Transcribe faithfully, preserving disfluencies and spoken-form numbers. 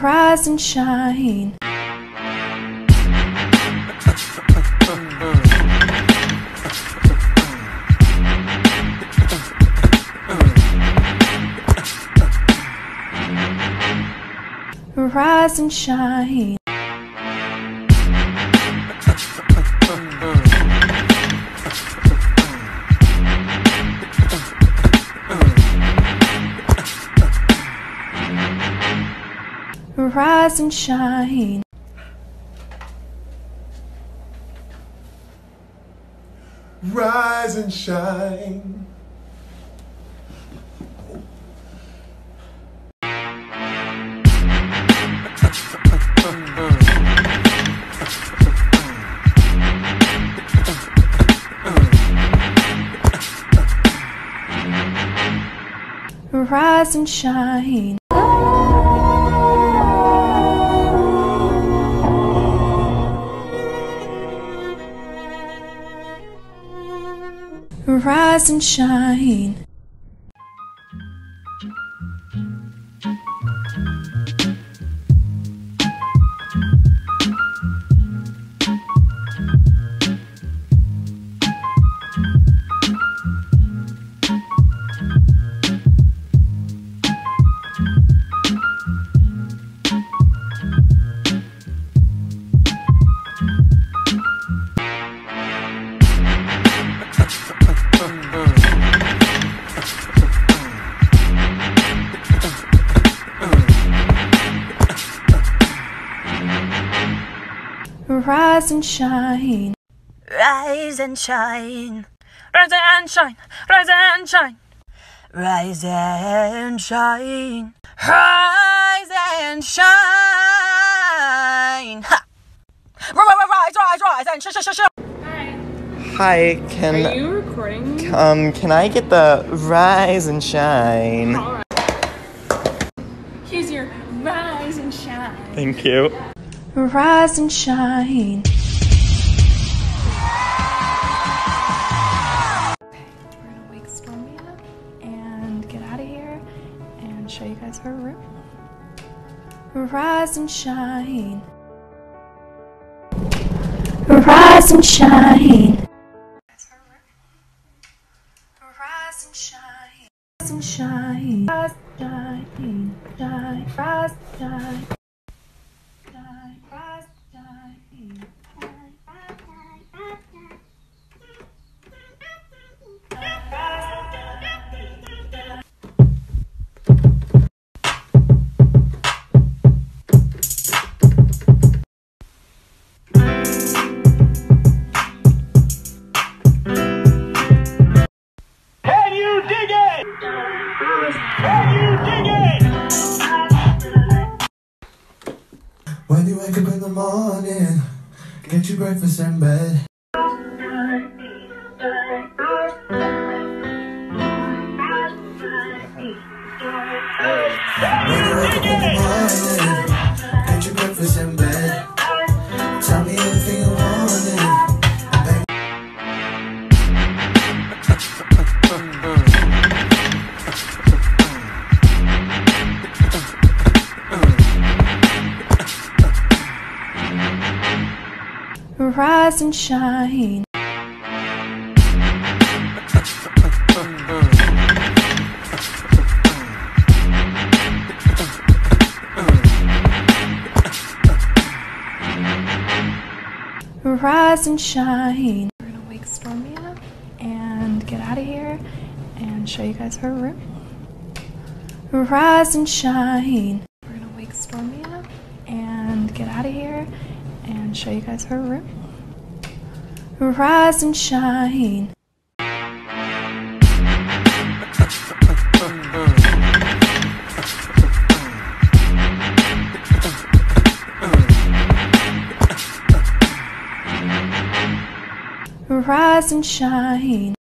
Rise and shine. Rise and shine. Rise and shine. Rise and shine. Rise and shine. Rise and shine. Rise and shine. Rise and shine. Rise and shine. Rise and shine. Rise and shine. Rise and shine. Ha! Rise, rise, rise, and sh sh sh sh. Hi, can Are you recording? um can I get the rise and shine? All right. Here's your rise and shine. Thank you. Rise and shine. We're gonna wake Stormy up and get out of here and show you guys her room. Rise and shine. Rise and shine. Rise and shine. Rise and shine. Rise and shine. Shine. Rise and shine. Rise and Can you dig it? Can you dig it? When you wake up in the morning, get your breakfast in bed. When you wake up in the morning, get your breakfast in bed. Tell me everything you want. rise and shine. Rise and shine. We're gonna wake Stormy up and get out of here and show you guys her room. Rise and shine. We're gonna wake Stormy up and get out of here and show you guys her room. Rise and shine. Rise and shine.